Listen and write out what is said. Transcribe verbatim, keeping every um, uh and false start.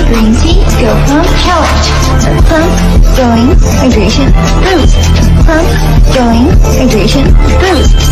Green tea, Go Plump Challenge. Plump, going, hydration, boost. Plump, going, hydration, boost.